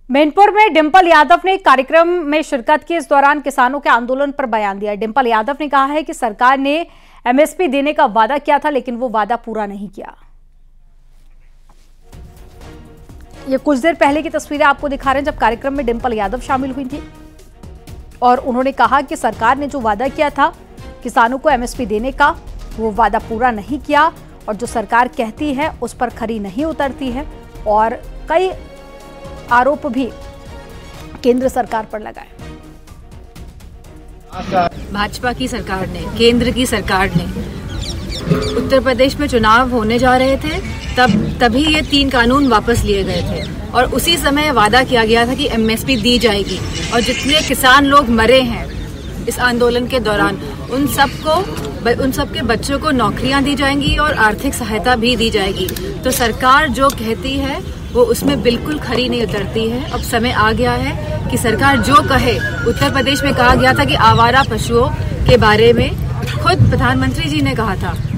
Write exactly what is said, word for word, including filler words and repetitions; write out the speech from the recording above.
मैनपुर में डिंपल यादव ने एक कार्यक्रम में शिरकत की। इस दौरान किसानों के आंदोलन पर बयान दिया। डिंपल यादव ने कहा है कि सरकार ने एमएसपी देने का वादा किया था, लेकिन वो वादा पूरा नहीं किया। ये कुछ देर पहले की तस्वीरें आपको दिखा रहे हैं, जब कार्यक्रम में डिंपल यादव शामिल हुई थी और उन्होंने कहा कि सरकार ने जो वादा किया था किसानों को एमएसपी देने का, वो वादा पूरा नहीं किया और जो सरकार कहती है उस पर खरी नहीं उतरती है और कई आरोप भी केंद्र सरकार पर लगाए। भाजपा की सरकार ने, केंद्र की सरकार ने उत्तर प्रदेश में चुनाव होने जा रहे थे, तब तभी ये तीन कानून वापस लिए गए थे और उसी समय वादा किया गया था कि एमएसपी दी जाएगी और जितने किसान लोग मरे हैं इस आंदोलन के दौरान उन सबको उन सबके बच्चों को नौकरियां दी जाएंगी और आर्थिक सहायता भी दी जाएगी। तो सरकार जो कहती है वो उसमें बिल्कुल खरी नहीं उतरती है। अब समय आ गया है कि सरकार जो कहे। उत्तर प्रदेश में कहा गया था कि आवारा पशुओं के बारे में खुद प्रधानमंत्री जी ने कहा था